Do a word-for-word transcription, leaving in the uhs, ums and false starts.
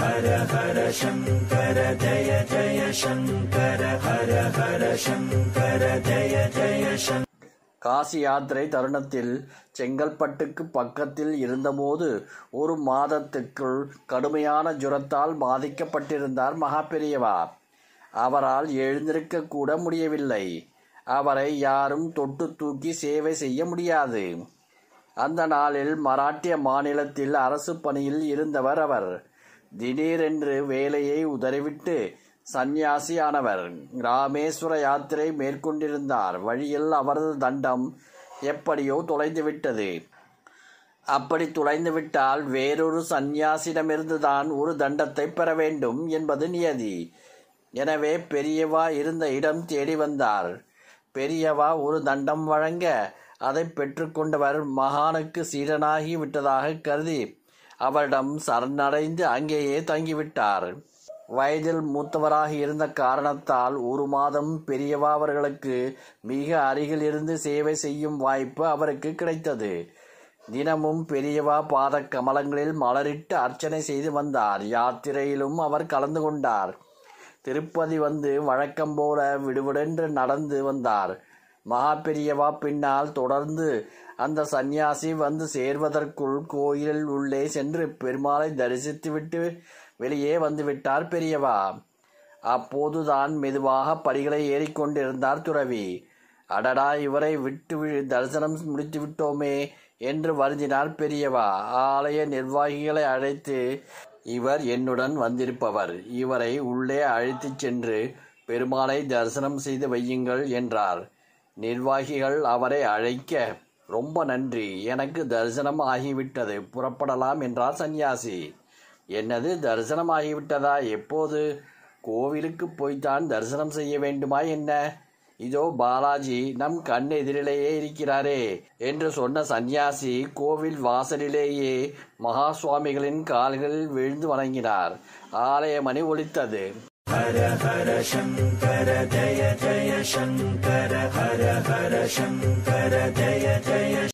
ஹர ஹர சங்கர ஜய ஜய சங்கர ஹர ஹர சங்கர ஜய ஜய சங்கர. காசி யாத்திரை தருணத்தில் செங்கல்பட்டுக்கு பக்கத்தில் இருந்தபோது ஒரு மாதத்துக்குள் கடுமையான ஜுரத்தால் பாதிக்கப்பட்டிருந்தார் மகா பெரியவா. அவரால் எழுந்திருக்க கூட முடியவில்லை. அவரை யாரும் தொட்டு தூக்கி சேவை செய்ய முடியாது. அந்த நாளில் மராட்டிய மாநிலத்தில் அரசு பணியில் இருந்தவர் அவர். திடீரென்று வேலையை உதறிவிட்டு சந்நியாசியானவர் ராமேஸ்வர யாத்திரை மேற்கொண்டிருந்தார். வழியில் அவரது தண்டம் எப்படியோ தொலைந்துவிட்டது. அப்படி தொலைந்துவிட்டால் வேறொரு சந்நியாசிடமிருந்துதான் ஒரு தண்டத்தை பெற வேண்டும் என்பது நியதி. எனவே பெரியவா இருந்த இடம் தேடி வந்தார். பெரியவா ஒரு தண்டம் வழங்க அதை பெற்றுக்கொண்டவர் மகானுக்கு சீடனாகி விட்டதாக கருதி அவரிடம் சரணடைந்து அங்கேயே தங்கிவிட்டார். வயதில் மூத்தவராக இருந்த காரணத்தால் ஒரு மாதம் பெரியவா அவர்களுக்கு மிக அருகில் இருந்து சேவை செய்யும் வாய்ப்பு அவருக்கு கிடைத்தது. தினமும் பெரியவா பாத கமலங்களில் மலரிட்டு அர்ச்சனை செய்து வந்தார். யாத்திரையிலும் அவர் கலந்து கொண்டார். திருப்பதி வந்து வழக்கம் போல விடுவிடென்று நடந்து வந்தார். மகா பெரியவா பின்னால் தொடர்ந்து அந்த சந்நியாசி வந்து சேர்வதற்குள் கோயிலில் உள்ளே சென்று பெருமாளை தரிசித்துவிட்டு வெளியே வந்துவிட்டார் பெரியவா. அப்போதுதான் மெதுவாக படிகளை ஏறிக்கொண்டிருந்தார் துறவி. அடடா, இவரை விட்டு தரிசனம் முடித்து விட்டோமே என்று வருந்தினார் பெரியவா. ஆலய நிர்வாகிகளை அழைத்து, இவர் என்னுடன் வந்திருப்பவர், இவரை உள்ளே அழைத்துச் சென்று பெருமாளை தரிசனம் செய்து வையுங்கள் என்றார். நிர்வாகிகள் அவரை அழைக்க, ரொம்ப நன்றி, எனக்கு தரிசனம் ஆகிவிட்டது, புறப்படலாம் என்றார் சந்நியாசி. என்னது, தரிசனம் ஆகிவிட்டதா? எப்போது? கோவிலுக்கு போய்த்தான் தரிசனம் செய்ய வேண்டுமா என்ன? இதோ பாலாஜி நம் கண் எதிரிலேயே இருக்கிறாரே என்று சொன்ன சந்நியாசி கோவில் வாசலிலேயே மகா சுவாமிகளின் கால்களில் விழுந்து வணங்கினார். ஆலய மணி ஒலித்தது. ஹர ஹர சங்கர ஜய ஜய சங்கர ஹர ஹர சங்கர ஜய ஜய